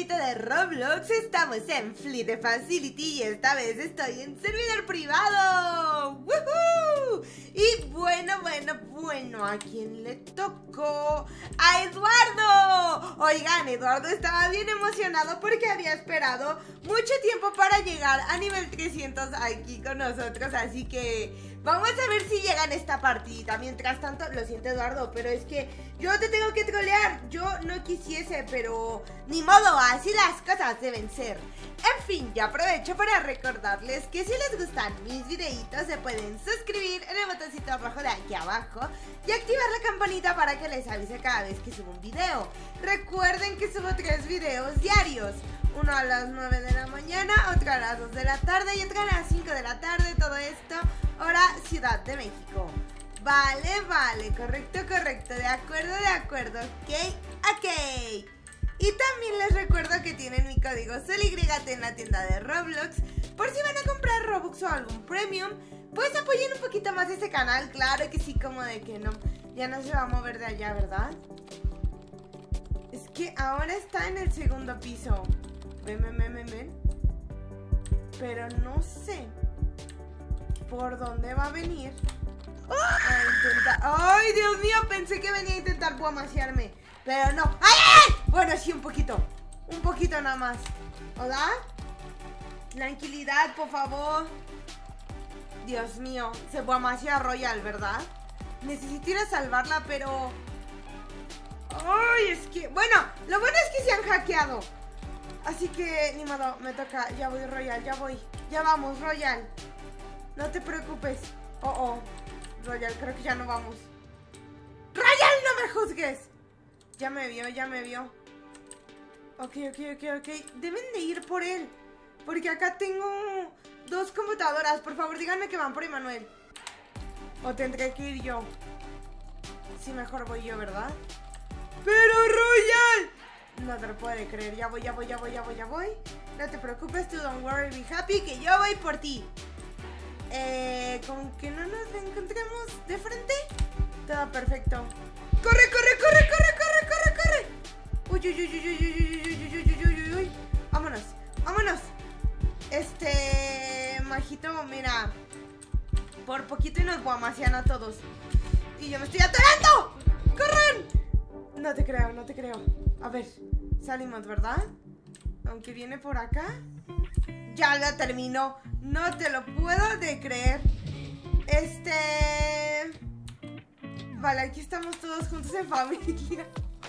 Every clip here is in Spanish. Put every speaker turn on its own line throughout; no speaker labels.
compañerito de Roblox, estamos en Fleet Facility y esta vez estoy en servidor privado. ¡Woohoo! Y bueno, ¿a quién le tocó? ¡A Eduardo! Oigan, Eduardo estaba bien emocionado porque había esperado mucho tiempo para llegar a nivel 300 aquí con nosotros, así que vamos a ver si llega en esta partida. Mientras tanto, lo siento Eduardo, pero es que yo te tengo que trolear. Yo no quisiese, pero ni modo, así las cosas deben ser. En fin, yo aprovecho para recordarles que si les gustan mis videitos se pueden suscribir en el botoncito rojo de aquí abajo y activar la campanita para que les avise cada vez que subo un video. Recuerden que subo 3 videos diarios. Uno a las 9 de la mañana, otro a las 2 de la tarde y otro a las 5 de la tarde. Todo esto hora Ciudad de México. Vale, correcto, de acuerdo, ok. Y también les recuerdo que tienen mi código SOLYT en la tienda de Roblox. Por si van a comprar Robux o algún premium, pues apoyen un poquito más este canal. Claro que sí, como de que no. Ya no se va a mover de allá, ¿verdad? Es que ahora está en el segundo piso. Ven. Pero no sé por dónde va a venir a intentar... ¡Ay, Dios mío! Pensé que venía a intentar guamasearme, pero no. ¡Ay! Bueno, sí, un poquito nada más. ¿Hola? Tranquilidad, por favor. Dios mío, se guamasea Royal, ¿verdad? Necesito ir a salvarla, pero... ¡Ay! Es que... Bueno, lo bueno es que se han hackeado, así que ni modo, me toca. Ya voy, Royal, ya vamos, Royal. No te preocupes. Royal, creo que ya no vamos. ¡Royal, no me juzgues! Ya me vio. Ok. Deben de ir por él, porque acá tengo 2 computadoras. Por favor, díganme que van por Emanuel. O tendré que ir yo. Sí, mejor voy yo, ¿verdad? ¡Pero Royal! No te lo puedo creer. Ya voy. No te preocupes, tú don't worry, be happy, que yo voy por ti. Con que no nos encontremos de frente, todo perfecto. ¡Corre! Uy. Vámonos. Majito, mira, por poquito y nos guamasean a todos. Y yo me estoy atorando. ¡Corran! No te creo. A ver, salimos, ¿verdad? Aunque viene por acá. Ya la terminó. No te lo puedo de creer. Vale, aquí estamos todos juntos en familia.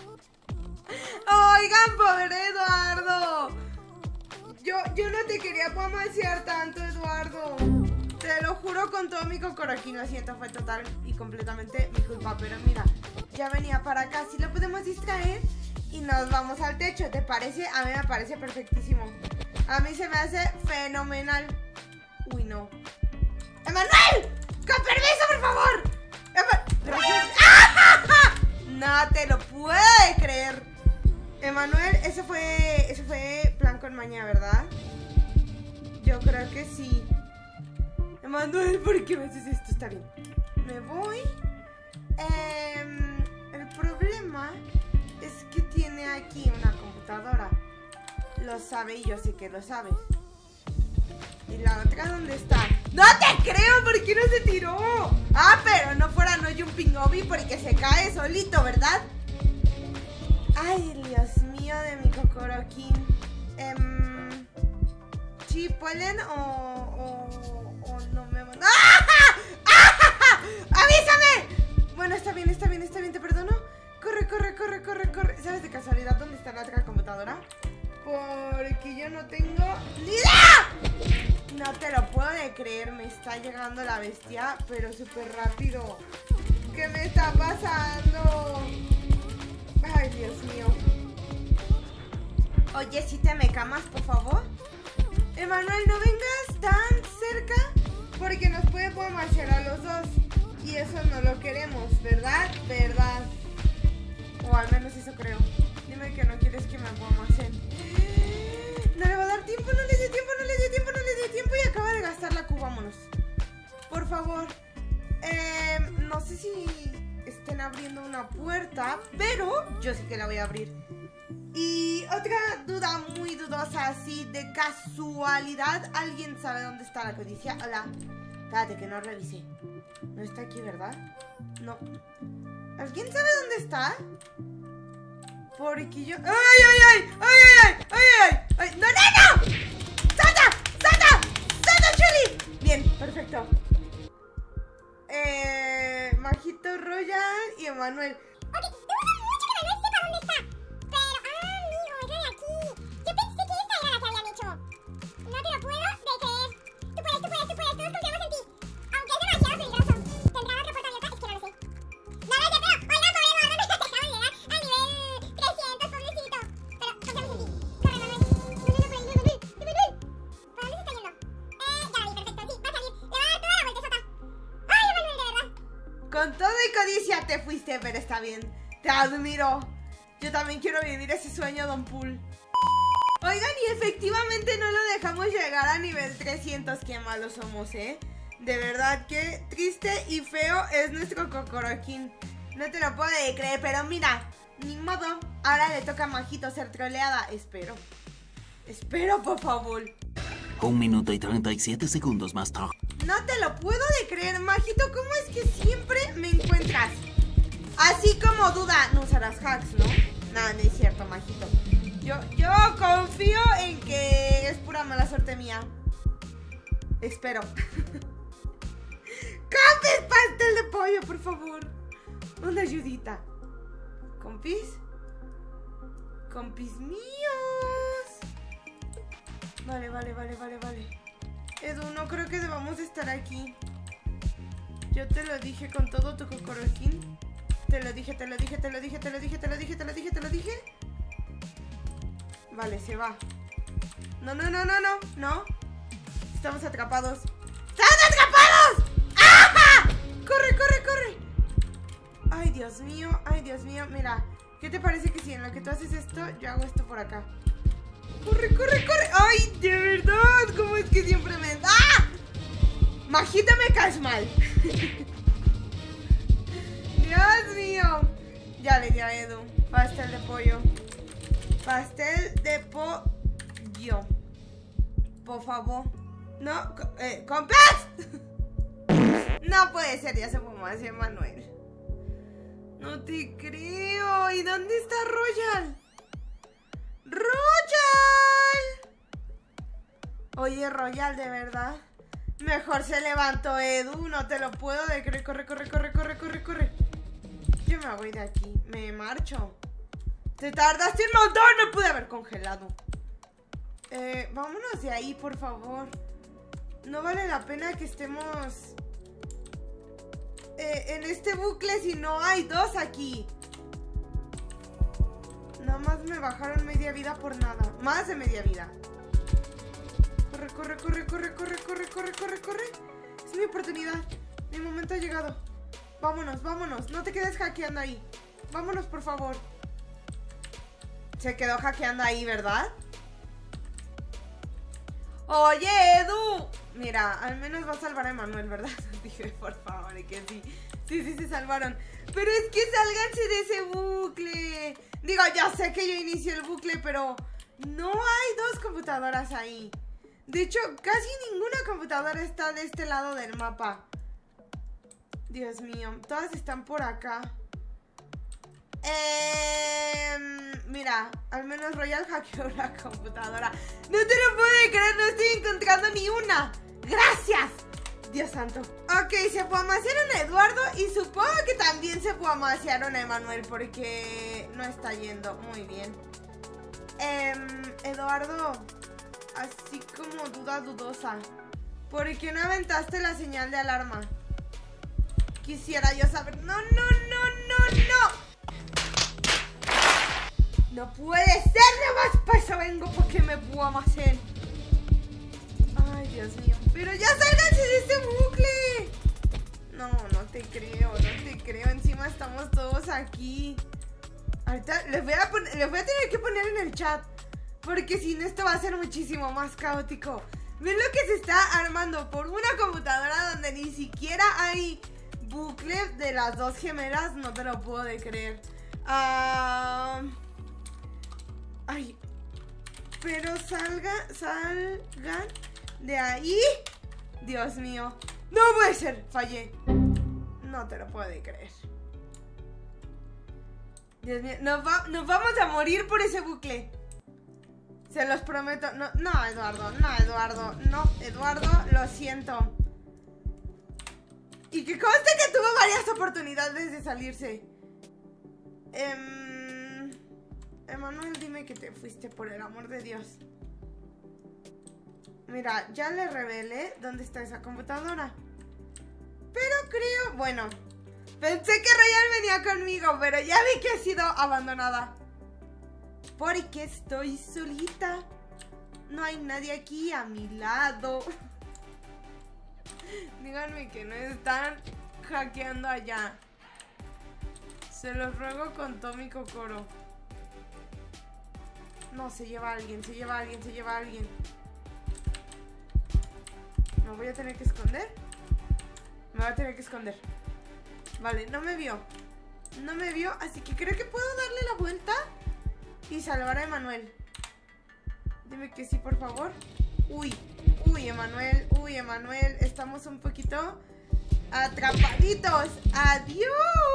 Oigan, pobre Eduardo. Yo no te quería guamasear tanto, Eduardo. Te lo juro con todo mi cocoroquín. Lo siento, fue total y completamente mi culpa. Pero mira, ya venía para acá. Si lo podemos distraer y nos vamos al techo, ¿te parece? A mí me parece perfectísimo. A mí se me hace fenomenal. Uy, no. ¡Emanuel! ¡Con permiso, por favor! Gracias. ¡Ah! No te lo puedo creer. Emanuel, eso fue plan con maña, ¿verdad? Yo creo que sí. Emanuel, ¿por qué me haces esto? Está bien. Me voy. El problema es que tiene aquí una computadora. Lo sabe y yo sé que lo sabes. ¿Y la otra dónde está? ¡No te creo! ¿Por qué no se tiró? Ah, pero no fuera no jumping obi porque se cae solito, ¿verdad? Ay, Dios mío de mi cocoroquín. ¿Sí pueden o no me van? ¡Ah! ¡Ah! ¡Avísame! Bueno, está bien, te perdono. Corre. ¿Sabes de casualidad dónde está la otra computadora? Porque yo no tengo ni idea. No te lo puedo de creer. Me está llegando la bestia, pero súper rápido. ¿Qué me está pasando? Ay, Dios mío. Oye, si te me camas, por favor. Emanuel, no vengas tan cerca porque nos puede guamasear a los dos. Y eso no lo queremos, ¿verdad? O al menos eso creo. Dime que no quieres que me guamaseen. No le va a dar tiempo, no le dio tiempo y acaba de gastar la Q. Vámonos. Por favor. No sé si estén abriendo una puerta, pero yo sí que la voy a abrir. Y otra duda muy dudosa, así de casualidad, ¿alguien sabe dónde está la codicia? Hola. Espérate que no revisé. No está aquí, ¿verdad? No. ¿Alguien sabe dónde está? Porque yo... ¡Ay, ay, ay! ¡Ay, ay, ay! ¡Ay, ay, ay! ¡No, no, no! ¡Salta! ¡Salta! ¡Salta, Chuli! Bien, perfecto. Majito Royal y Emanuel.
Ok, me gusta mucho que Manuel sepa dónde está. Pero, amigo, es de aquí. Yo pensé que esta era la que habían hecho. No te lo puedo de creer. Tú puedes, tú puedes, tú puedes. Todos confiamos en ti. Aunque es demasiado peligroso. ¿Tendrá otra puerta abierta? Es que no lo sé. No lo sé, pero... Oiga, pobre Eduardo, no te dejaron llegar al nivel 300, pobrecito. Pero confiamos en ti. Corre, Manuel. No, Manuel. Manuel. ¿Para dónde se está yendo? Ya lo vi, perfecto. Sí, va a salir. Le va a dar toda la vuelta. Ay, Manuel, de verdad.
Con todo y codicia te fuiste, pero está bien. Te admiro. Yo también quiero vivir ese sueño, Don Pool. Oigan, y efectivamente no lo dejamos llegar a nivel 300. Qué malos somos, ¿eh? De verdad, qué triste y feo es nuestro Cocoroquín. No te lo puedo creer, pero mira, ni modo. Ahora le toca a Majito ser troleada. Espero. Espero, por favor.
1 minuto y 37 segundos más tarde.
No te lo puedo creer, Majito. ¿Cómo es que siempre me encuentras? Así como duda, no usarás hacks, ¿no? Nada, no es cierto, Majito. Yo confío en que es pura mala suerte mía. Espero. ¡Compis, pastel de pollo, por favor! Una ayudita. ¿Compis? ¡Compis míos! Vale. Edu, no creo que debamos estar aquí. Yo te lo dije con todo tu Cocoroquín. Te lo dije. Vale, se va. No. Estamos atrapados. ¡Estamos atrapados! ¡Ah! ¡Corre! Ay, Dios mío. Mira, ¿qué te parece que si en lo que tú haces esto, yo hago esto por acá? ¡Corre! ¡Ay, de verdad! ¿Cómo es que siempre me... ¡Ah! Majita, me caes mal. Dios mío. Ya le di a Edu. Pastel de pollo. Por favor. No, ¿compras? No puede ser, ya se fumó hacia Manuel. No te creo. ¿Y dónde está Royal? Oye, Royal, de verdad. Mejor se levantó Edu. No te lo puedo de creer. Corre. Yo me voy de aquí. Me marcho. Te tardaste un montón. Me pude haber congelado. Vámonos de ahí, por favor. No vale la pena que estemos en este bucle si no hay dos aquí. Nada más me bajaron media vida por nada. Más de media vida. Corre. Es mi oportunidad. Mi momento ha llegado. Vámonos. No te quedes hackeando ahí. Vámonos, por favor. Se quedó hackeando ahí, ¿verdad? Oye, Edu. Mira, al menos va a salvar a Emanuel, ¿verdad? Dije, por favor, que sí. Sí, se salvaron. Pero es que sálganse de ese bucle. Digo, ya sé que yo inicié el bucle, pero no hay dos computadoras ahí. De hecho, casi ninguna computadora está de este lado del mapa. Dios mío, todas están por acá. Mira, al menos Royal hackeó la computadora. No te lo puedo creer, no estoy encontrando ni una. ¡Gracias! Dios santo. Ok, se puamasearon a Eduardo y supongo que también se puamasearon a Emanuel porque no está yendo muy bien. Eduardo, así como dudosa. ¿Por qué no aventaste la señal de alarma? Quisiera yo saber. No. No puede ser, nada más para eso vengo porque me puamaseen. Ay, Dios mío. Pero ya sálganse de este bucle. No te creo. Encima estamos todos aquí. Ahorita les voy a tener que poner en el chat, porque si no esto va a ser muchísimo más caótico. ¿Ven lo que se está armando por una computadora donde ni siquiera hay bucle de las dos gemelas? No te lo puedo creer. Ay. Pero salgan de ahí. Dios mío. No puede ser. Fallé. No te lo puedo creer. Dios mío. Nos vamos a morir por ese bucle. Se los prometo. No, Eduardo. No, Eduardo. No, Eduardo. Lo siento. Y que conste que tuvo varias oportunidades de salirse. Emanuel, dime que te fuiste, por el amor de Dios. Mira, ya le revelé dónde está esa computadora. Pero creo... Bueno, pensé que Royal venía conmigo, pero ya vi que ha sido abandonada. Porque estoy solita. No hay nadie aquí a mi lado. Díganme que no están hackeando allá. Se los ruego con Tommy Kokoro. No, se lleva a alguien, se lleva a alguien, se lleva a alguien. ¿Me voy a tener que esconder? Me voy a tener que esconder. Vale, no me vio. No me vio, así que creo que puedo darle la vuelta y salvar a Emanuel. Dime que sí, por favor. Uy, Emanuel, estamos un poquito atrapaditos. ¡Adiós!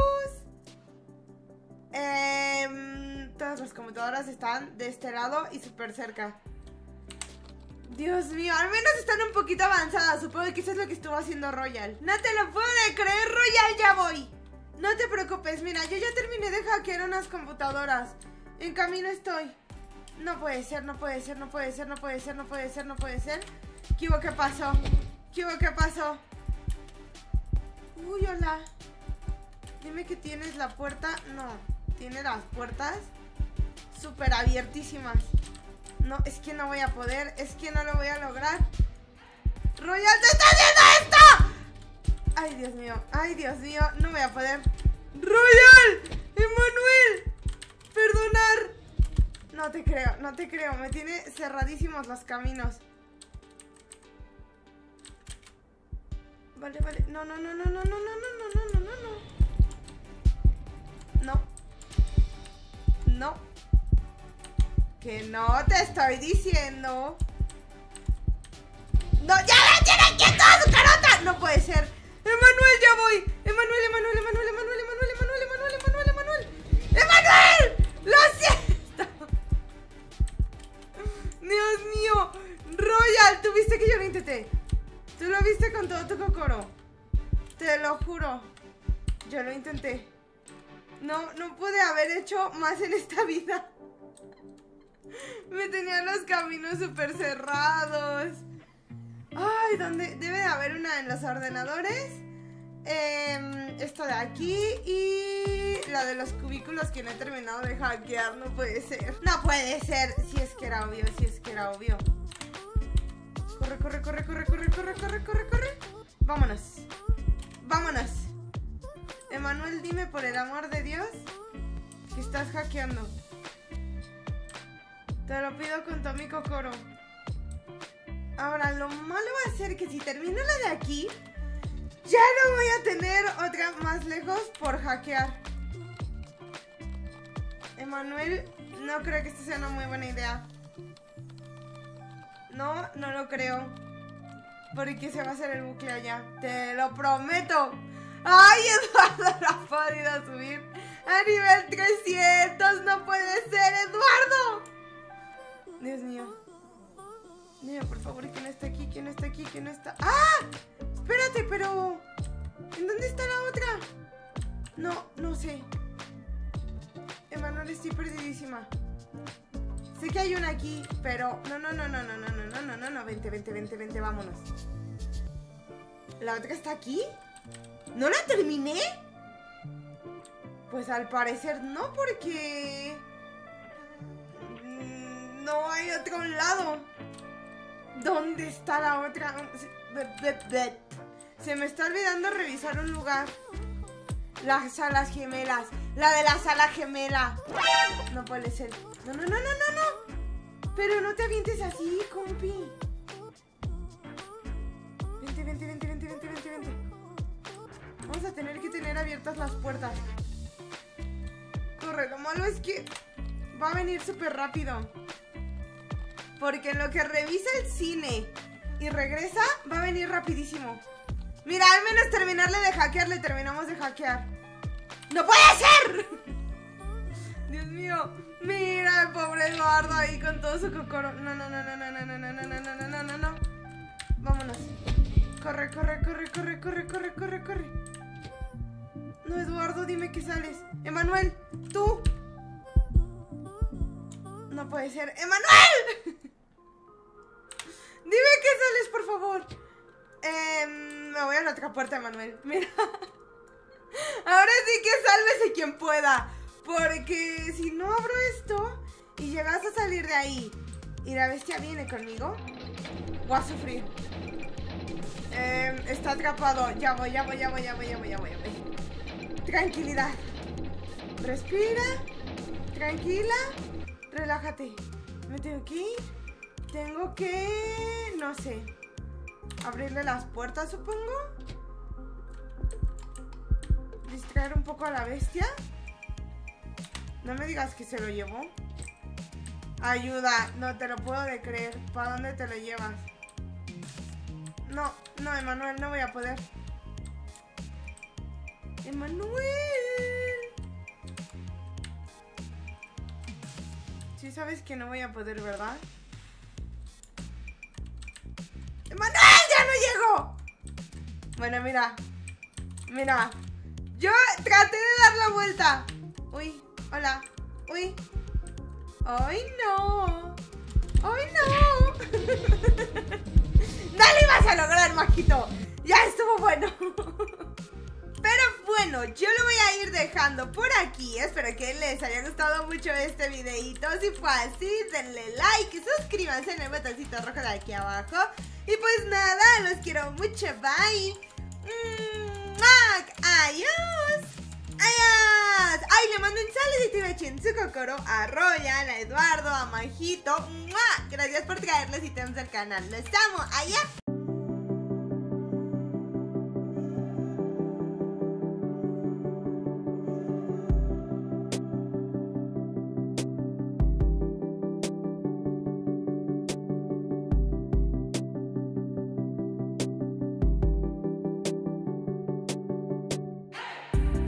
Todas las computadoras están de este lado y súper cerca. Dios mío, al menos están un poquito avanzadas. Supongo que eso es lo que estuvo haciendo Royal. No te lo puedo creer, Royal, ya voy. No te preocupes, mira, yo ya terminé de hackear unas computadoras. En camino estoy. No puede ser, no puede ser, no puede ser, no puede ser, no puede ser, no puede ser. ¿Qué hubo? ¿Qué pasó? ¿Qué hubo? ¿Qué pasó? Uy, hola. Dime que tienes la puerta. No, tiene las puertas súper abiertísimas. No, es que no voy a poder. Es que no lo voy a lograr. ¡Royal, te está haciendo esto! Ay, Dios mío, no voy a poder. ¡Royal! ¡Emanuel! ¡Perdonar! No te creo. Me tiene cerradísimos los caminos. Vale. No. No. Que no te estoy diciendo. ¡No! ¡Ya me tienen quieto a su carota! ¡No puede ser! ¡Emanuel, ya voy! ¡Emanuel! ¡Lo siento! ¡Dios mío! Royal, tú viste que yo lo intenté. Tú lo viste con todo tu Kokoro. Te lo juro. Yo lo intenté. No pude haber hecho más en esta vida. Me tenían los caminos súper cerrados. Ay, ¿dónde? Debe de haber una en los ordenadores. Esto de aquí. Y la de los cubículos que no he terminado de hackear. No puede ser. No puede ser. Si es que era obvio, Corre. Vámonos. Emanuel, dime por el amor de Dios que estás hackeando. Te lo pido con Tommy Kokoro. Ahora, lo malo va a ser que si termino la de aquí, ya no voy a tener otra más lejos por hackear. Emanuel, no creo que esta sea una muy buena idea. No lo creo. Porque se va a hacer el bucle allá. Te lo prometo. ¡Ay, Eduardo no ha podido subir a nivel 300! ¡No puede ser, Eduardo! Dios mío. Dime, por favor, que no está aquí, que no está... ¡Ah! Espérate, pero... ¿en dónde está la otra? No sé. Emanuel, estoy perdidísima. Sé que hay una aquí, pero... No. Vente, vámonos. ¿La otra está aquí? ¿No la terminé? Pues al parecer no, porque... no hay otro lado. ¿Dónde está la otra? Se me está olvidando revisar un lugar. Las salas gemelas. La de la sala gemela. No puede ser. No. Pero no te avientes así, compi. Vente. Vamos a tener que tener abiertas las puertas. Corre, lo malo es que va a venir súper rápido. Porque en lo que revisa el cine y regresa, va a venir rapidísimo. Mira, al menos terminarle de hackear, le terminamos de hackear. ¡No puede ser! Dios mío. Mira el pobre Eduardo ahí con todo su cocoro. No. Vámonos. Corre. No, Eduardo, dime que sales. Emanuel, tú. No puede ser. ¡Emanuel! Dime que sales, por favor. Me voy a la otra puerta, Emanuel. Mira. Ahora sí que sálvese quien pueda. Porque si no abro esto y llegas a salir de ahí y la bestia viene conmigo, voy a sufrir. Está atrapado. Ya voy. Tranquilidad. Respira. Tranquila. Relájate. Me tengo que ir. Tengo que... no sé. Abrirle las puertas, supongo. Distraer un poco a la bestia. No me digas que se lo llevó. Ayuda, no te lo puedo de creer. ¿Para dónde te lo llevas? No, Emanuel, no voy a poder. ¡Emanuel! Sí sabes que no voy a poder, ¿verdad? ¡Emanuel! ¡Ya no llego! Bueno, mira. Yo traté de dar la vuelta. Uy, hola. Uy. ¡Ay, no! ¡Ay, no! ¡No lo ibas a lograr, majito! ¡Ya estuvo bueno! Pero bueno, yo lo voy a ir dejando por aquí. Espero que les haya gustado mucho este videito. Si fue así, denle like y suscríbanse en el botoncito rojo de aquí abajo. Y pues nada, los quiero mucho. Bye. Adiós. Ay, le mando un saludito y beso en su cocoro a Royal, a Eduardo, a Majito. Gracias por traerles ítems al canal. Los amo. Allá.